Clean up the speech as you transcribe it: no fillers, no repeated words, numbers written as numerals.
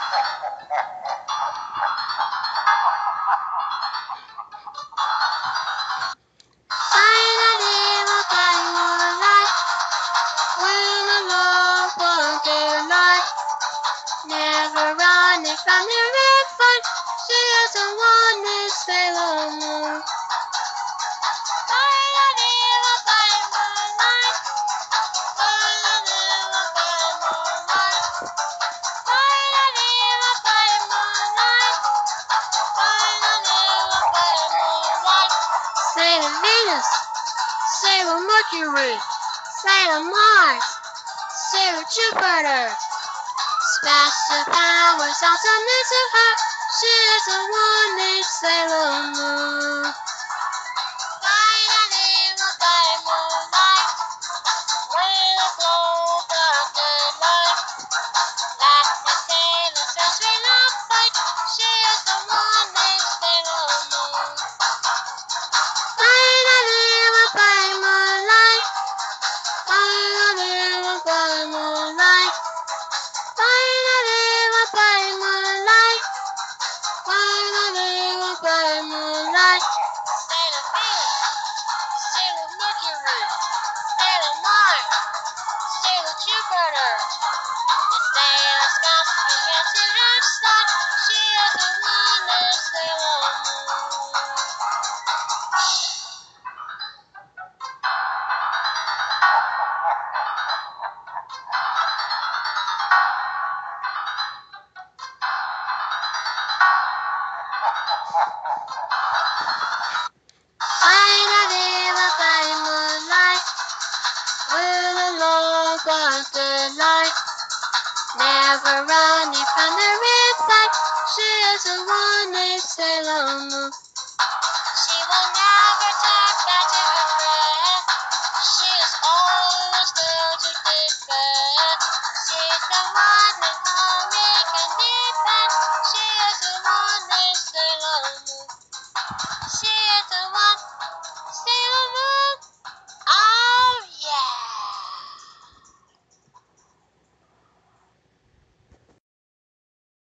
Finally, by moonlight, when alone for good life, never running from the red fight, she is the one that Sailor Moon. Finally, by moonlight, when alone by moonlight, finally, by moonlight, finally, by moonlight. Sailor Venus, Sailor Mercury, Sailor Mars, Sailor Jupiter. Special powers also needs to her. She is the one named Sailor Moon. Finally, by moonlight, when the glow of daylight, like the sailors as we love fight, she is the one named Sailor Moon. Finally, by moonlight, finally, by moonlight, finally, by moonlight, finally, by moonlight. Sailor Venus, Sailor Mercury, Sailor Mars, Sailor Jupiter. The sailor scouts begin to start. She is the one named Sailor Moon. Finally, by moonlight, with a long the light, never running from the red side. She is the one named Sailor Moon.